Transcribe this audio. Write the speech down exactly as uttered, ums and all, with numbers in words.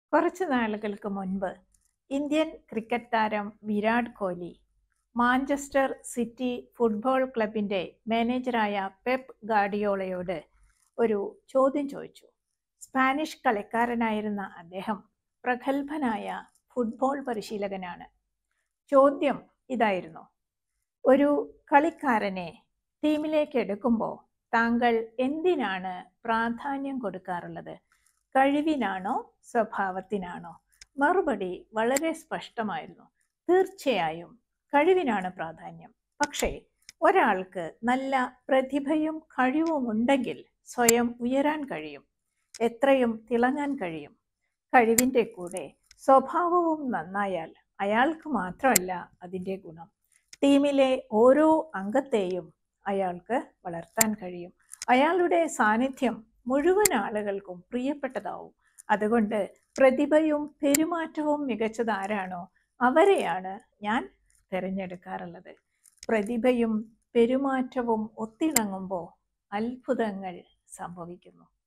കുറച്ച് നാളുകൾക്ക് മുൻപ് ഇന്ത്യൻ ക്രിക്കറ്റ് താരം Virat Kohli Manchester City football ക്ലബിൻ്റെ മാനേജറായ പെപ്പ് ഗാർഡിയോളയോട് ഒരു ചോദ്യം ചോദിച്ചു. സ്പാനിഷ് കളിക്കാരനായിരുന്ന അദ്ദേഹം പ്രഗത്ഭനായ ഫുട്ബോൾ പരിശീലകനാണ്. ചോദ്യം ഇതായിരുന്നു: ഒരു കളിക്കാരനെ ടീമിലേക്ക് എടുക്കുമ്പോൾ താങ്കൾ എന്തിനാണ് പ്രാധാന്യം കൊടുക്കാറുള്ളത്? കഴിവിനാണോ സ്വഭാവത്തിനാണോ? മറുപടി വളരെ സ്പഷ്ടമായിരുന്നു. തീർച്ചയായും കഴിവിനാണ് പ്രാധാന്യം. പക്ഷേ ഒരാൾക്ക് നല്ല പ്രതിഭയും കഴിവും ഉണ്ടെങ്കിൽ സ്വയം ഉയരാൻ കഴിയും, എത്രയും തിളങ്ങാൻ കഴിയും. കഴിവിൻ്റെ കൂടെ സ്വഭാവവും നന്നായാൽ അയാൾക്ക് മാത്രമല്ല അതിൻ്റെ ഗുണം, ടീമിലെ ഓരോ അംഗത്തെയും അയാൾക്ക് വളർത്താൻ കഴിയും. അയാളുടെ സാന്നിധ്യം മുഴുവൻ ആളുകൾക്കും പ്രിയപ്പെട്ടതാവും. അതുകൊണ്ട് പ്രതിഭയും പെരുമാറ്റവും മികച്ചത് ആരാണോ അവരെയാണ് ഞാൻ തിരഞ്ഞെടുക്കാറുള്ളത്. പ്രതിഭയും പെരുമാറ്റവും ഒത്തിണങ്ങുമ്പോൾ അത്ഭുതങ്ങൾ സംഭവിക്കുന്നു.